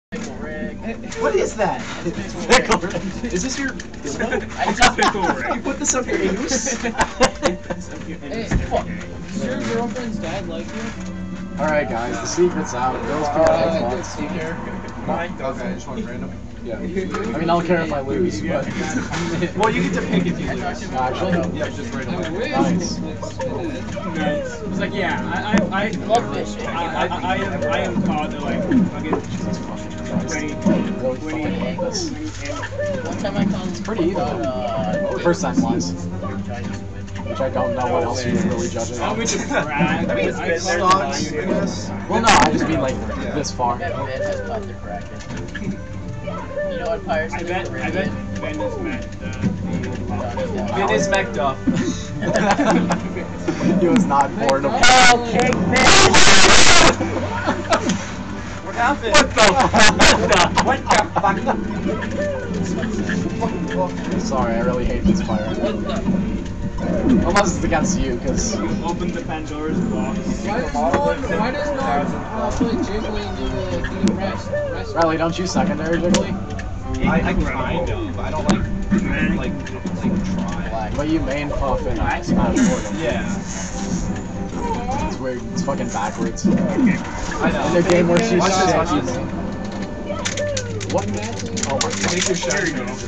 What is that? Pickle rig. Is this your... It's a pickle rig. You put this up your anus? Hey, fuck. Does your girlfriend's dad like you? Alright guys, the secret's out. Girls can Good to see her. Mine? Okay, just one random. Yeah. I mean, I don't care if I lose, but... Well, you get to pick if you lose. Actually? Yeah, just right away. Nice. Nice. It's like, yeah, I love this shit. I am called to like fucking 20. Really fucking hate this. One time I called It's pretty even. Percent-wise. Which I don't know what else you would really judge it I on. mean, just brag. I mean, it's I been call there, it I guess. Well, no, I just mean like this far. That bit has taught the bracket. You know what Pirates I of the bet Caribbean? Ben has met Ben is Macduff. He was not born of... Cake What happened? What the fuck? Sorry, I really hate this fire. Unless it's against you, because... You opened the Pandora's box. Why does no one play Jiggly and do the rest? Riley, don't you secondary Jiggly? I kind of. I don't like try. But you main puff in Smash 4. Yeah. It's weird. It's fucking backwards. I know. In a game where she's Watch this, shit, watch you this. main. What? Oh my Take your shot.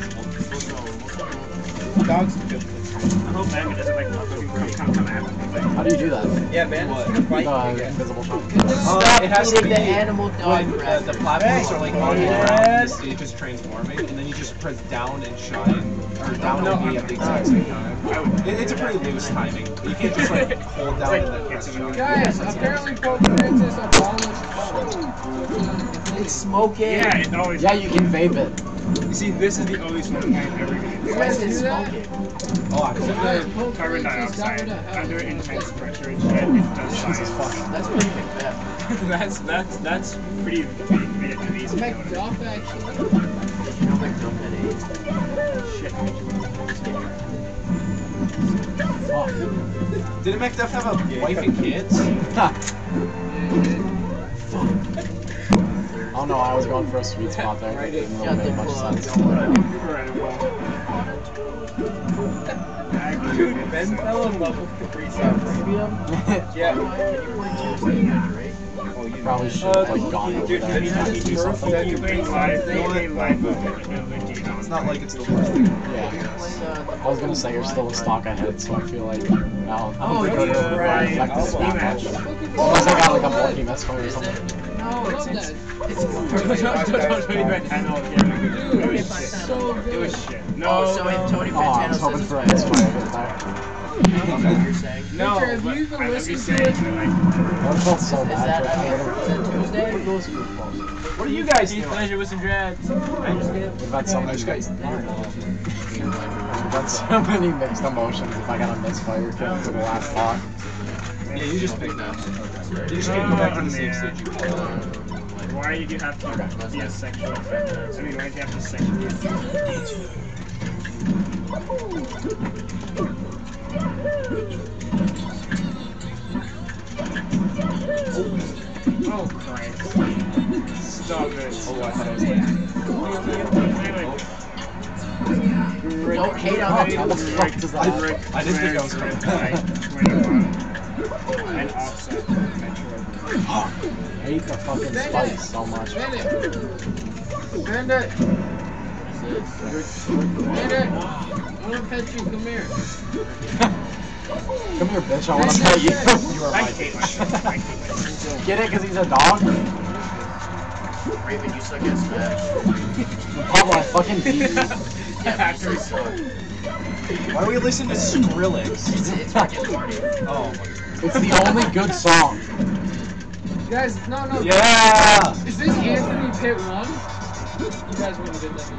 Dogs good. I hope Ben doesn't like come after me. How do you do that? Yeah, man. Invisible shot. Stop It has to eating be the animal dog when crap. the platforms are like on the ground, the stage is transforming, and then you just press down and shine, or down and E at the exact same time. It's a pretty loose timing. You can't just like hold down and then press shine. Guys, apparently Pokemon Princess abolished. It's smoking. Yeah, it always. Yeah, you can vape it. You see, this is the only smoking I ever get. You guys do that? Oh, Carbon dioxide under intense pressure and shit. It does Jesus science. fuck. That's pretty Macbeth. That's pretty Vietnamese. Macduff, actually. Did you know Macduff had AIDS? Shit. Fuck. Didn't Macduff have a wife and kids? Oh no, I was going for a sweet spot there. It didn't really make much sense. Dude, Ben fell in love with Capri Sun Premium. Yeah. Oh, you Probably should have like gone over Dude, there you and just do something. It's not like it's the worst thing. Yeah. I was gonna say you're still a stock ahead, so I feel like no, I Oh, don't think yeah, it'll right. affect this that much. Unless I got like a bulky misfire or something. No, it's Don't tell me about Tano again. It was shit. so good. It was shit. No, Oh, so if Tony Oh, I Fantano was hoping says for a it's misfire hit there. you're saying? no. Victor, have you but even I'm listened just to saying, it? like, That felt so Is bad. that but I Tuesday? What are you guys doing? pleasure with some dreads. We've had so many, we've had so many mixed emotions if I got a misfire kill to the last talk. Yeah, you just picked that. You just can't go back to the same stage you played. Why did you have to be a sexual offender? I mean, why did you have to sexually offend? Oh Christ. Stop it. Oh, I thought it was Anyway. Don't hate on How that. the fuck does that happen? I didn't think I was going to. And offset. I hate the fucking spikes so much. Bandit! Bandit! Bandit! I wanna pet you, come here. Come here, bitch, I wanna pet you. You are I my hate my bitch. shit. I hate my shit. Get it, because he's a dog? Raven, you suck at Smash. Pablo, I fucking beat you. Yeah, but you say so. Why do we listen to Skrillex? It's fucking party. Oh, It's the only good song. Guys, no. yeah! Is this Anthony Pitt 1? You guys wouldn't get that.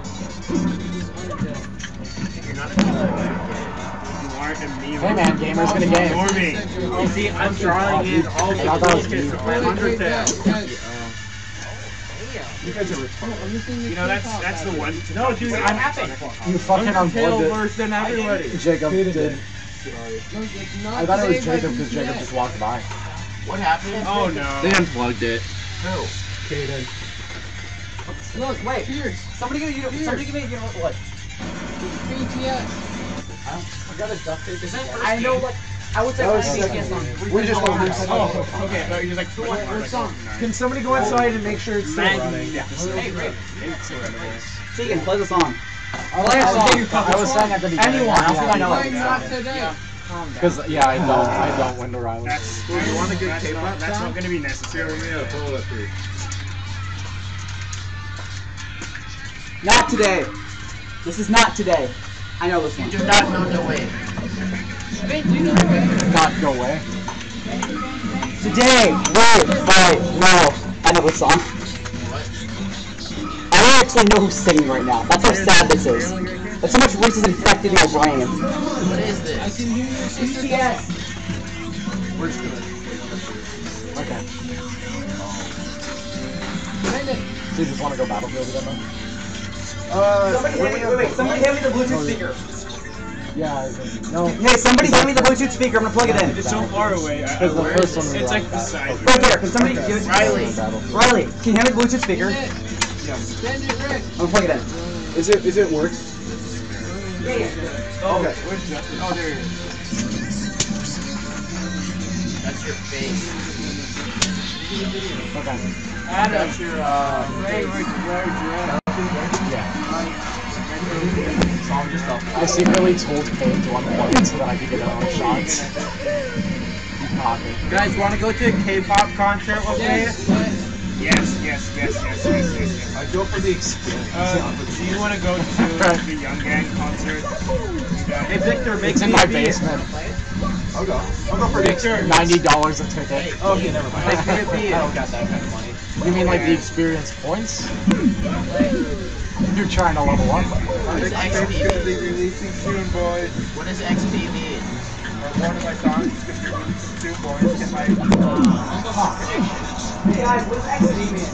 You're not a good You aren't a meme. Hey man, gamer's gonna game. Ignore me. You see, I'm drawing in all the thought that was kids me. from my Undertale. You guys are retarded. You know, that's the one. No, dude, I'm happy. You fucking unplugged it. worse than everybody. Jacob did. I I thought it was Jacob because Jacob just walked by. What happened? Oh no. They unplugged it. Who? Kaden. Look, wait. Pierce. Somebody give me, somebody give me, you know what? BTS. I got a duct tape. Is that first I know, game? like, I would say That was BTS second. song. We just went this. Oh, okay. But you're like, What song? Can somebody go inside and make sure it's still running? Yeah. Hey, Rick. Tegan, play the song. Play a song. I was saying at the beginning. Anyone, I think I know Why it. not today? Because I don't win the Riley. That's Well, you want to get K-pop that's not going to be necessary. Not today. This is not today. I know this You one. do not know the way. Not go away. Today, wait, no. I know this song. What? I don't actually know who's singing right now. That's how sad this is. That's how much racism infected my brain. What is I this? can hear your sister. BTS. We're just gonna. Okay. Find it. So you just want to go Battlefield again though? Somebody wait. Somebody hand me the Bluetooth speaker. Yeah. No. Hey, somebody hand me the Bluetooth speaker. I'm gonna plug it in. It's so far away. Because the first one was It's like beside you. Right there. Can somebody give it? Riley. Riley, can you hand me the Bluetooth speaker? Send it, Rick. I'm gonna plug it in. Is it work? Oh, where's Justin? Oh, there he is. That's your face. Okay. That's your, I secretly told Kane to unplug so that I could get all shots. You caught me. Guys, want to go to a K-pop concert with me? Yes. I go for the experience. Do you want to go to the Young Gang concert? Hey, Victor, make It's in me my a beat. basement. I'll go for the experience. $90 a ticket. Okay, never mind. Make me a beat. I don't got that kind of money. You mean like the experience points? You're trying to level up. What is XP? releasing soon, boys. What does XP mean? One of my songs is going to be releasing soon, boys. Get my... Hey guys, what does XD mean?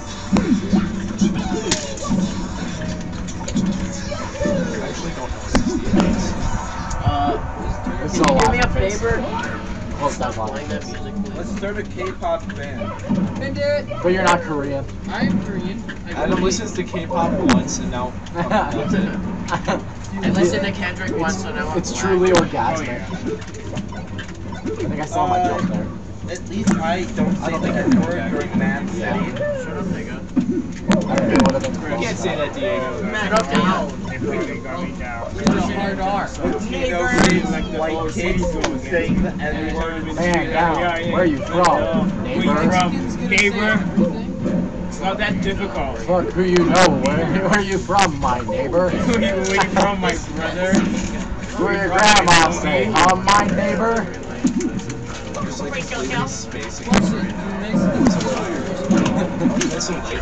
I actually don't know what this is. It's Can so you do me a loud. favor? Close Stop that volume. playing that music, please. Let's start a K-pop band. Send it. But you're not Korean. I'm Korean. Adam listens to K-pop once and now loves it. I listened to Kendrick once, so now I'm It's black. truly Oh, orgasmic. yeah. I think I saw my joke there. At least I don't say the word during Man City. Shut up, nigga. I don't know what it You can't say that, Diego. Shut up, down. They really got me down. It's a hard R. Tito saying like white kids saying the N-word. Man down. Where are you from? Where you Neighbor? from? Mexicans gonna Neighbor? say everything. It's not that difficult. Fuck who you know. Where are you from, my neighbor? Where you from, my brother? Where your grandma say, my neighbor? Just like completely spacing Plus, out the right now. Mexicans So tired. Listen, I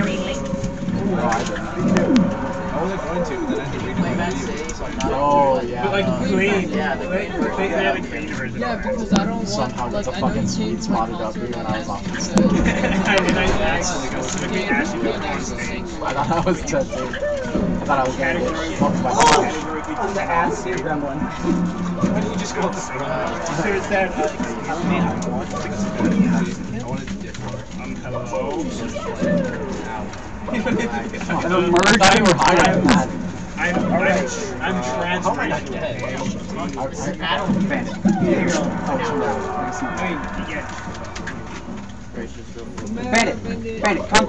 wasn't going to, but then I had to read Play my Mad video. City, So I but not Oh, the- yeah. But like clean. Yeah, the clean version. They had a clean version. Yeah, because I don't want, Somehow like, it's a I know fucking you sweet came to my spotted up concert here when I was on And I asked, like, I was You looking can't at you do on that stage. thing. I thought I was dead, dude. I thought I was gonna get fucked by Categorically On the ass here, gremlin. why don't you just go up the front? There's that, I wanted to dip more. hello. An I thought you were higher than that. I'm How am I not transracial. dead? Bandit. Oh, I mean, you get Bandit. Bandit, come.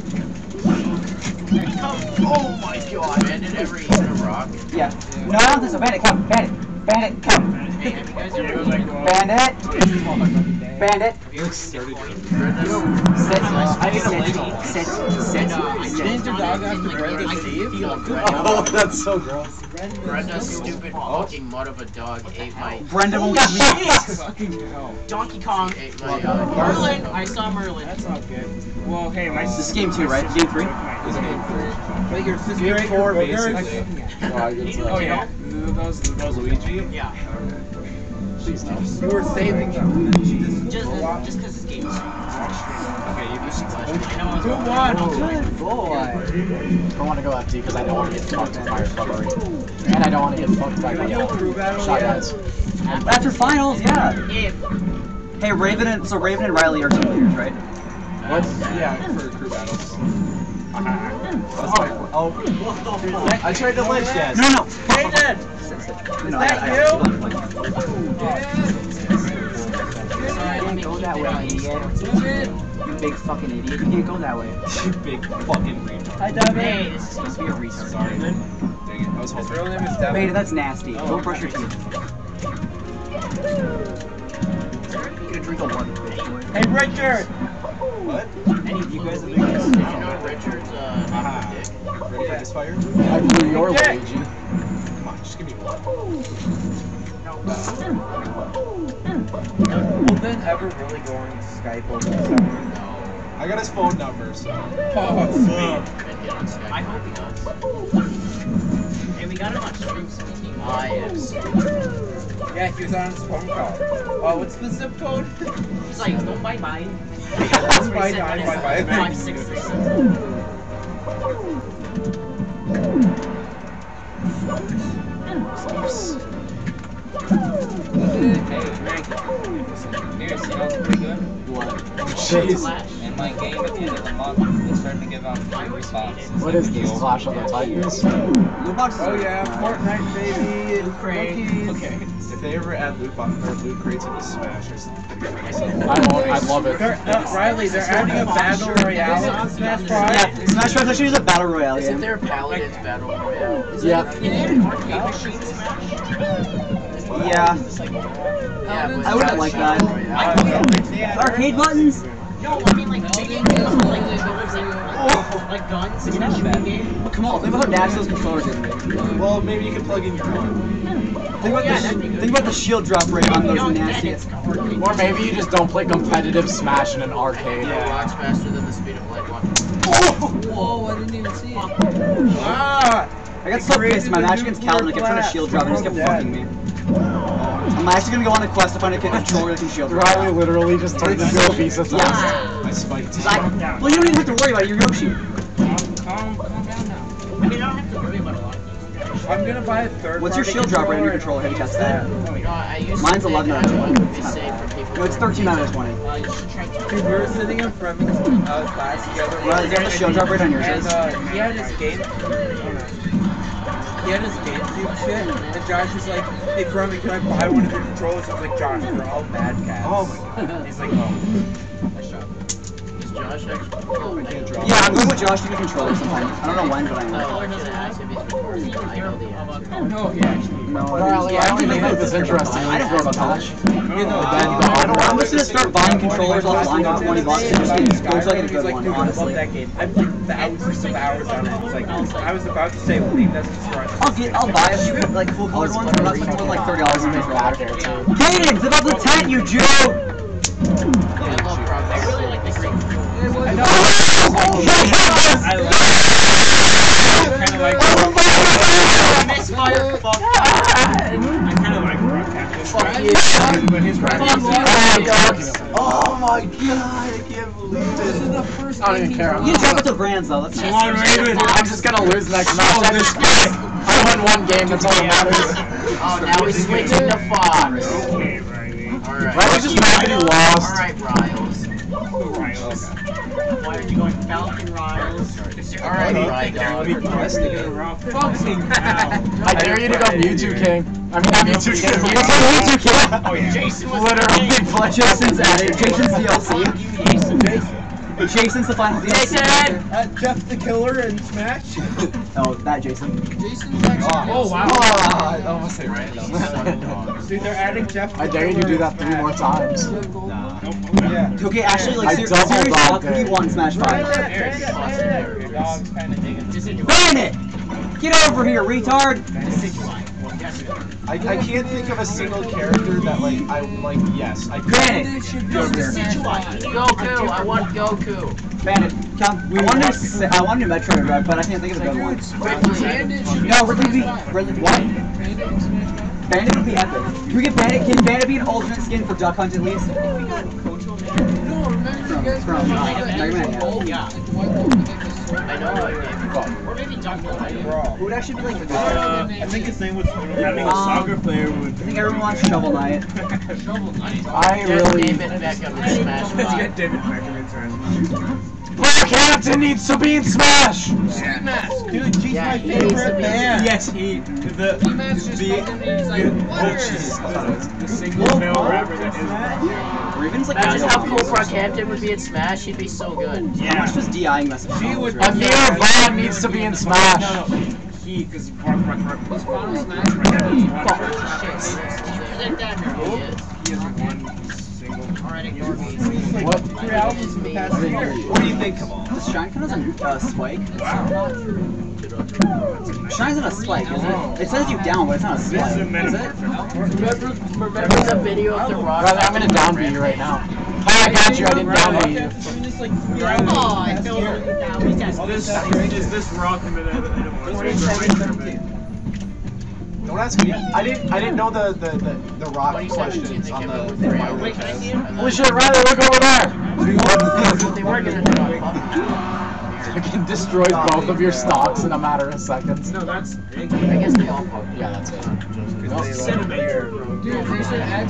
Oh my god. Bandit ever eaten a rock? Yeah. No, I don't think so. Bandit, come. Bandit. Bandit, come. Hey, have you guys ever Diego's like, well, Bandit. Bandit. You started drinking. Sit. I need a leg on. Sit. Didn't your dog have to break a Steve? Oh, that's so gross. Brenda's stupid fucking mud of a dog ate my Brenda won't Oh, give me. Fucking hell. Donkey Kong ate my Merlin! I saw Merlin. that's not good. Well, hey, my This is game 2, right? Game 3? This is game 3. But your sister Game ate 4, your booger? basically. Oh yeah, those Luigi? Yeah. Please no. You were saving them. And then she just Just because it's game 2. Okay, you just I know I was Who won? Good boy. I don't want to go FT because I don't want to get fucked by fire recovery. And I don't want to get fucked by shotguns. After finals, yeah. If Hey, Raven and Riley are team leaders, right? What? Yeah, for crew battles. Oh, I tried to ledge dash. No. Hayden! Is that you? Can't go that way, idiot. You big fucking idiot. You can't go that way. You big fucking retard. Hi, Devin. Hey, this is Supposed to be a retard. Sorry. Dang it, I was His hoping. real name is Devin. Beta, that's nasty. Don't brush your teeth. You're gonna drink a water, bitch. Hey, Richard! What? Any of you guys have You know Richard's dick? Ready for this fire? I blew your Dick. Luigi. Come on, just give me one. Will Ben ever really go on Skype over the summer? I got his phone number, so. Oh, sweet. And get on Skype. I hope he does. Hey, we got him on stream, speaking of. I am Yeah, he was on his phone call. Oh, what's the zip code? He's like, don't bite mine. Don't bite mine, bite mine. 567. In my game at the end of the month, they're starting to give out free responses. What is this? Clash of the Titans? Oh yeah, Fortnite baby, Craig. Okay. If they ever add loot crates into Smash or something, I love it. Riley, they're adding a battle royale on Smash Bros. Yeah, Smash Bros. Actually is a battle royale. Isn't Yeah. there Paladin's Battle Royale? Yeah. Can you add an arcade machine to Smash? Yeah. Yeah, but I wouldn't like that. Arcade buttons? No, I mean like big games, like guns in a shooting game. Come on, think about how nasty those controllers are. well, maybe you can plug in your own. Think about the shield drop rate on those nasty. Or maybe you just don't play competitive Smash in an arcade. Yeah, rocks faster than the speed of light. Whoa, I didn't even see it. Ah! I got so pissed. My match against Calvin, I kept trying to shield drop and he just kept fucking me. I'm actually gonna go on a quest to find a controller that can shield drop. Riley literally just turned into a piece of dust. I spiked it. Well, you don't even have to worry about it. You're Yoshi. Calm down now. I mean, I don't have to worry about a lot of things. I'm gonna buy a third. What's your shield drop rate on your controller? Have you tested that? No, I used Mine's to 11 think out of that 20. would be safe for people. No, it's 13 out of 20. You should try to. Dude, we were sitting in front of class together. Well, you have the shield drop rate on yours. And he had his game. He had his GameCube shit, and Josh was like, "Hey, Crummy, can I buy one of your controllers?" I was like, "Josh, we're all mad cats." Oh my god. He's like, "Oh." Is Josh actually? Oh, I can't drop. Yeah, I'm going with Josh to get controller sometime. I don't know when, but I No, am. I can ask if he's recording. I know the answer. No, he actually. No, Riley, I don't even think this is interesting. I don't have a touch. I'm just gonna start buying controllers offline for 20 bucks and just go to like a good one, honestly. That game. I played thousands of hours on it. It's like, I was about to say, leave that subscribe. I'll buy a few like full colored ones, but not spending more than like $30 on Back controller. here too. Cadence, about the tent, you Jew! I love Rob. I really like the green. I know. I love kind of like Misfire, fuck. I kind of like rock captain. Fuck you. but his Oh my god, I can't believe This is it. the first I don't even game care. You can talk about the brands though, that's I'm just gonna lose next match. I won one game, that's all that matters. Oh, now we're switching to Fox. Okay, Riley. Alright. Riley's just mad that he lost. Alright, Riles. Riles. Why are you going Falcon Riles? Alright, Fucking hell. I dare you to go Mewtwo King. I mean, not Mewtwo King. Mewtwo King. Oh yeah. Jason was Literally. Jason's added. Jason's DLC. Jason's the final DLC. Jeff the Killer in Smash. Oh, that Jason. Jason's actually. Oh wow. Oh, I almost hit right. Dude, they're adding Jeff the I dare you to do that 3 more times. Nah. Yeah. Okay, actually, like, I serious doubled talk, that who do you day. want in Smash 5? Your dog's kind of digging. Bandit! Get over here, retard! I can't think of a single character that like I'm like yes I Bandit! Get over here. Goku, I want Goku. Bandit, come. I want a new Metroid Red, but I can't think of a good one. Bandit should be. No, Ridley would be... What? Bandit in Smash Bros. Bandit would be epic. Can we get Bandit? Can Bandit be an alternate skin for Duck Hunt at least? No, remember you guys From, were Mega Man, yeah. gold? Yeah. Like the white gold with like the sword. I know that game. Or maybe Duck Hunt. Who would actually be like the good I think his name was having a soccer player would. I think everyone wants Shovel Knight. Shovel Knight. I Just really. David Beckham in Smash Let's 5. get David Beckham in Smash. Brockhampton needs to be in Smash! Dude, G's Yeah, my he needs to favorite be- band. Yes, he. The. T-Max just fucking he's like, The single male rapper that is. Raven's like Imagine how cool how Brockhampton would be in Smash. He'd be so good. much does DIing mess up? She would- Amir Vaughn needs to be in Smash! No, he, because Final Smash. Predict that. He is. he has one single. Alright, ignore me. What? 3 albums in the past year. What do you think, Kamal? Does Shine count as a spike? Wow. Shine's not a spike, is it? It says you down, but it's not a This is a spike, is metaphor it? Remember the video of the rock? Brother, I'm gonna down B you right now. Oh, I got you, I didn't down B you. Doing this like 3 Oh, albums I in the feel past year. now we got Is this rock in the 2017. Don't ask me. I didn't know the rock 2017, questions they on came the. out with 3 albums. Wait, can I see him? Holy shit, Riley, look over there! They were gonna do it. I can destroy both of your stocks in a matter of seconds. No, that's. I guess they all fucked. Yeah, that's it. Centimeter. Dude, they should X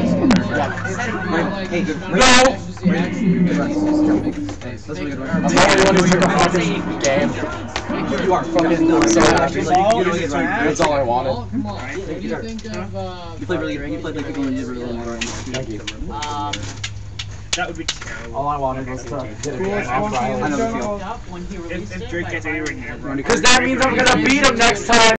Hey, good. No! That's really good. I'm the only one who took a fucking game. You are fucking so happy. That's all I wanted. Come on, what do you think of, You played really good. You played like people you did really well. Thank you. That would be terrible. All I wanted was to get a game off I Riley. know the feel. When he released If Drake gets anywhere near, bro. Because that means I'm gonna beat him next time!